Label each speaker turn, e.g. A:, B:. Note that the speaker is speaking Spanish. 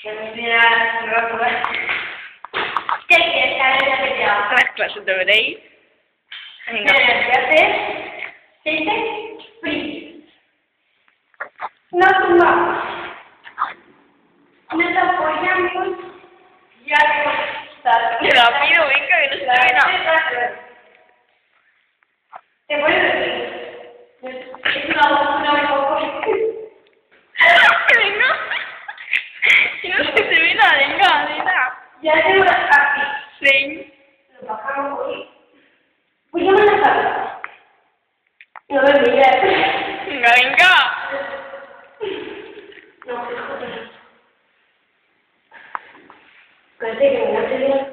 A: Mira, no lo ¿qué quieres que haya pillado?
B: Las clases de veréis. Venga.
A: ¿Qué dice? Free. No tumbamos. Nos apoyamos. Ya
B: Rápido, venga, que no se te ve nada.
A: Te vuelves aquí. Es una
B: Venga. Que no se te ve nada, venga, venga.
A: ya te voy aquí.
B: Ven.
A: Lo bajamos hoy. Pues yo me la salgo. No me mires.
B: Venga, venga.
A: No, joder. Parece que me hace bien.